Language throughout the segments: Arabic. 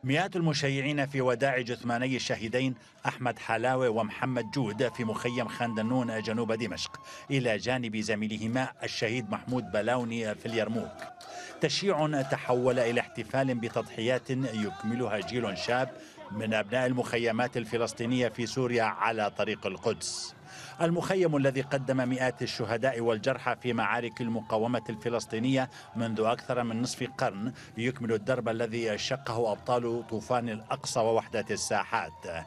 مئات المشيعين في وداع جثماني الشهيدين أحمد حلاوة ومحمد جود في مخيم خان دنون جنوب دمشق إلى جانب زميلهما الشهيد محمود بلاوني في اليرموك. تشييع تحول إلى احتفال بتضحيات يكملها جيل شاب من أبناء المخيمات الفلسطينية في سوريا على طريق القدس. المخيم الذي قدم مئات الشهداء والجرحى في معارك المقاومة الفلسطينية منذ أكثر من نصف قرن يكمل الدرب الذي شقه أبطال طوفان الأقصى ووحدة الساحات.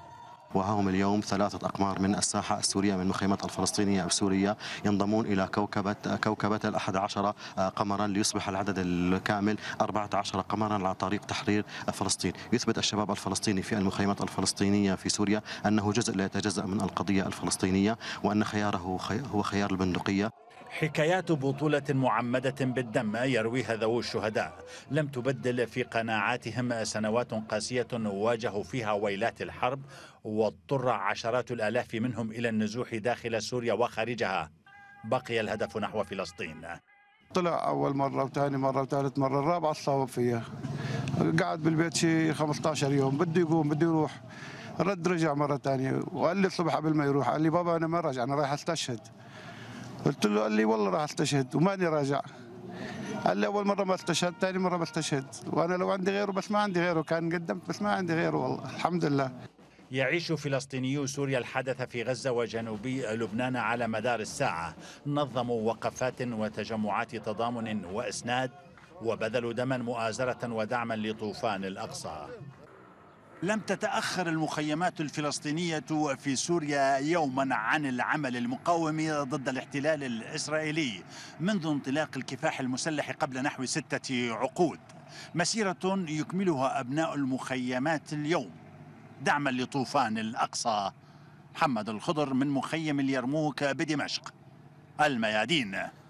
وهم اليوم 3 أقمار من الساحة السورية من المخيمات الفلسطينية بسوريا ينضمون إلى كوكبة 11 قمرا ليصبح العدد الكامل 14 قمرا على طريق تحرير فلسطين. يثبت الشباب الفلسطيني في المخيمات الفلسطينية في سوريا أنه جزء لا يتجزأ من القضية الفلسطينية وأن خياره هو خيار البندقية. حكايات بطولة معمدة بالدم يرويها ذوو الشهداء لم تبدل في قناعاتهم سنوات قاسية واجهوا فيها ويلات الحرب، واضطر عشرات الآلاف منهم إلى النزوح داخل سوريا وخارجها. بقي الهدف نحو فلسطين. طلع أول مرة وثاني مرة وثالث مرة، الرابعة تصاوب فيها. قعد بالبيت شيء 15 يوم، بده يقوم بده يروح. رجع مرة ثانية وقال لي الصبح قبل ما يروح، قال لي بابا أنا ما راجع، أنا رايح أستشهد. قلت له، قال لي والله راح استشهد وماني راجع. قال لي اول مره ما استشهد، ثاني مره بستشهد، وانا لو عندي غيره بس ما عندي غيره، كان قدمت بس ما عندي غيره والله الحمد لله. يعيش فلسطينيو سوريا الحدث في غزة وجنوبي لبنان على مدار الساعة. نظموا وقفات وتجمعات تضامن وإسناد وبذلوا دما مؤازرة ودعما لطوفان الأقصى. لم تتأخر المخيمات الفلسطينية في سوريا يوما عن العمل المقاوم ضد الاحتلال الإسرائيلي منذ انطلاق الكفاح المسلح قبل نحو 6 عقود. مسيرة يكملها أبناء المخيمات اليوم دعما لطوفان الأقصى. محمد الخضر من مخيم اليرموك بدمشق، الميادين.